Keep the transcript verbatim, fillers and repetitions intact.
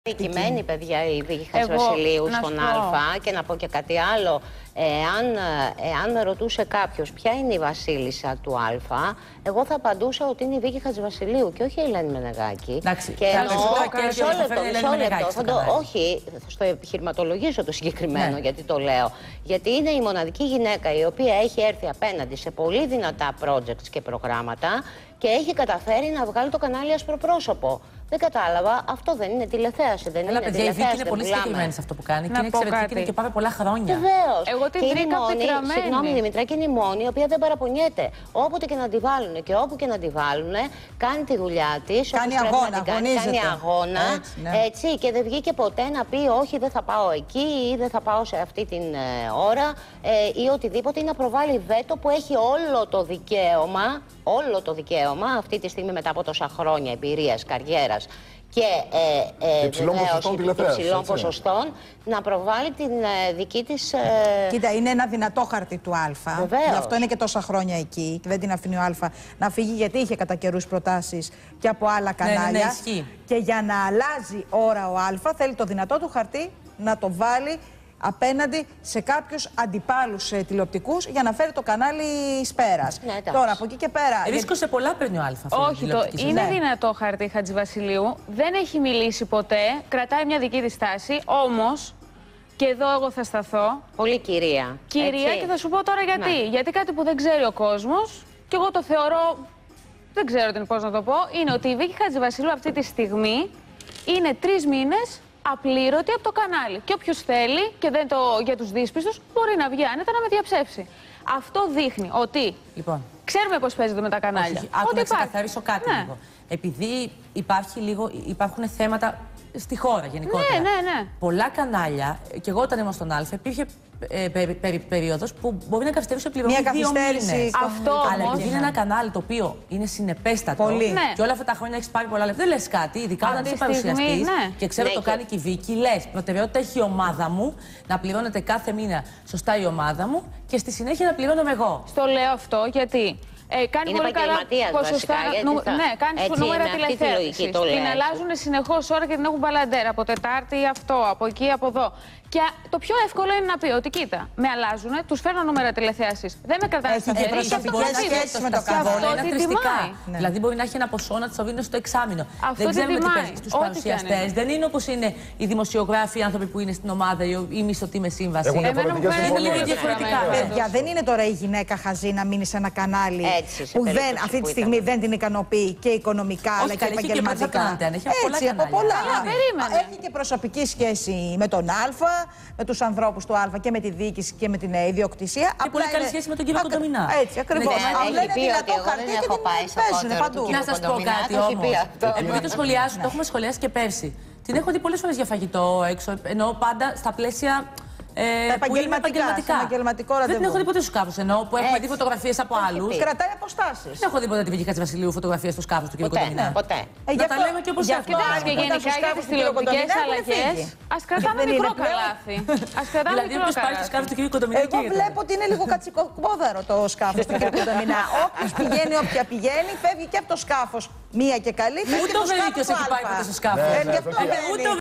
Δικημένη, παιδιά, η Βίκη Χατζηβασιλείου στον Α. Και να πω και κάτι άλλο. Εάν, εάν ρωτούσε κάποιος ποια είναι η βασίλισσα του Α, εγώ θα απαντούσα ότι είναι η Βίκη Χατζηβασιλείου και όχι η Ελένη Μενεγάκη. Εντάξει, και εννοώ, μισό λεπτό, μισό λεπτό, θα το, όχι, θα στο επιχειρηματολογήσω το συγκεκριμένο, ναι. Γιατί το λέω. Γιατί είναι η μοναδική γυναίκα η οποία έχει έρθει απέναντι σε πολύ δυνατά projects και προγράμματα και έχει καταφέρει να βγάλει το κανάλι ασπροπρόσωπο. Δεν κατάλαβα, αυτό δεν είναι τηλεθέαση, δεν Έλα, είναι παιδιά, τηλεθέαση. Η Βίκη είναι πολύ συγκεκριμένη σε αυτό που κάνει να και είναι εξαιρετική και, και πάμε πολλά χρόνια. Βεβαίως. Εγώ την βρήκα πετραμένη. Συγγνώμη, Δημητράκη, είναι η μόνη η οποία δεν παραπονιέται. Όποτε και να τη βάλουν και όπου και να τη βάλουν, κάνει τη δουλειά τη. Κάνει αγώνα, κάνει, κάνει αγώνα. Έτσι, ναι. Έτσι, και δεν βγήκε ποτέ να πει όχι, δεν θα πάω εκεί ή δεν θα πάω σε αυτή την ε, ώρα ε, ή οτιδήποτε, ή να προβάλλει βέτο που έχει όλο το δικαίωμα, όλο το δικαίωμα αυτή τη στιγμή μετά από τόσα χρόνια εμπειρίας, καριέρας και ε, ε, υψηλών ποσοστών τηλεθέασης, υψηλών ποσοστών να προβάλλει την ε, δική της... Ε... Κοίτα, είναι ένα δυνατό χαρτί του Α. Βεβαίως. Γι' αυτό είναι και τόσα χρόνια εκεί και δεν την αφήνει ο Α να φύγει, γιατί είχε κατά καιρούς προτάσεις και από άλλα κανάλια. Ναι, ναι, ναι, και για να αλλάζει ώρα ο Α θέλει το δυνατό του χαρτί να το βάλει απέναντι σε κάποιους αντιπάλους ε, τηλεοπτικούς για να φέρει το κανάλι εις πέρας. Ναι, τώρα από εκεί και πέρα. Ρίσκο σε πολλά παίρνει ο Α. Όχι, το είναι ναι. δυνατό χαρτί Χατζηβασιλείου. Δεν έχει μιλήσει ποτέ. Κρατάει μια δική της στάση. Όμως, και εδώ εγώ θα σταθώ. Πολύ κυρία. Κυρία, έτσι. Και θα σου πω τώρα γιατί. Ναι. Γιατί κάτι που δεν ξέρει ο κόσμος, και εγώ το θεωρώ. Δεν ξέρω πώς να το πω. Είναι ότι η Βίκη Χατζηβασιλείου αυτή τη στιγμή είναι τρεις μήνες απλήρωτη από το κανάλι. Και όποιος θέλει, και δεν το για τους δύσπιστους, μπορεί να βγει άνετα να με διαψεύσει. Αυτό δείχνει ότι λοιπόν, ξέρουμε πώς παίζεται με τα κανάλια. Όχι, άκου να ξεκαθαρίσω κάτι ναι. λίγο. Επειδή υπάρχει λίγο, υπάρχουν θέματα στη χώρα γενικότερα. Ναι, ναι, ναι. Πολλά κανάλια, και εγώ όταν ήμουν στον Α, υπήρχε ε, περί, περί, περίοδος που μπορεί να καθυστερούσε πληρωμή δύο μήνες. Αυτό αλλά όμως, επειδή είναι ένα κανάλι το οποίο είναι συνεπέστατο πολύ. Ναι. Και όλα αυτά τα χρόνια έχεις πάρει πολλά λεφτά, δεν λες κάτι, ειδικά όταν είσαι παρουσιαστής ναι. και ξέρω ναι, το κάνει και η Βίκη, λες προτεραιότητα έχει η ομάδα μου, να πληρώνεται κάθε μήνα σωστά η ομάδα μου και στη συνέχεια να πληρώνομαι εγώ. Στο λέω αυτό γιατί Ε, κάνει είναι πολύ καλά ποσοστά. Νου, θα... Ναι, κάνει έτσι, νούμερα τηλεθέασης. Την αλλάζουν συνεχώς ώρα και την έχουν μπαλαντέρα. Από Τετάρτη αυτό, από εκεί, από εδώ. Και το πιο εύκολο είναι να πει ότι κοίτα, με αλλάζουν, τους φέρνω νούμερα τηλεθέασης. Δεν με κρατάνε στην εταιρεία. Έχει προσωπικές σχέσεις με το καθόλου. Είναι θρηστικά. Ναι. Δηλαδή μπορεί να έχει ένα ποσό να της το δίνει στο εξάμηνο. Αυτό δεν ξέρουμε τι παίζει στους παρουσιαστές. Δεν είναι όπως είναι οι δημοσιογράφοι, οι άνθρωποι που είναι στην ομάδα ή οι μισθωτοί με σύμβαση. Είναι λίγο διαφορετικά. Παιδιά, δεν είναι τώρα η γυναίκα χαζή να μείνει σε ένα κανάλι που αυτή τη στιγμή δεν την ικανοποιεί και οικονομικά αλλά και επαγγελματικά. Έτσι, από πολλά. Έχει και προσωπική σχέση με τον Α, με τους ανθρώπους του Α και με τη διοίκηση και με την ιδιοκτησία. Και πολύ καλή σχέση με τον κύριο Κοντομινά. Έτσι, ακριβώς. Έχει πει ότι εγώ δεν έχω πάει σε παντού. Να σας πω κάτι όμως. Επειδή το σχολιάζω, το έχουμε σχολιάσει και πέρσι. Την έχω δει πολλές φορές για φαγητό έξω, ενώ πάντα στα πλαίσια. Ε, επαγγελματικά. επαγγελματικό ραντεβού. Δεν την έχω δει ποτέ στο σκάφος, ενώ που έχουμε δει φωτογραφίες από άλλους. Κρατάει αποστάσεις. Δεν έχω δει ποτέ τη Βίκη Χατζηβασιλείου φωτογραφίες στο σκάφος του κ. Κοντομινά. Ποτέ. Ε, να τα λέμε και όπως αυτό. Και γενικά για τις τηλεοπτικές αλλαγές, ας κρατάμε μικρό καλάθι. Ας κρατάμε δηλαδή, μικρό καλάθι. Πάει στο σκάφος του κ. Κοντομινά. Εγώ βλέπω ότι είναι λίγο κατσικοπόδαρο το σκάφος του κ. Κοντομινά. Όποιος πηγαίνει, όποια πηγαίνει, φεύγει και από το σκάφος μία και καλή. Ούτε ο Βελίκιος έχει πάει ποτέ στο σκάφος.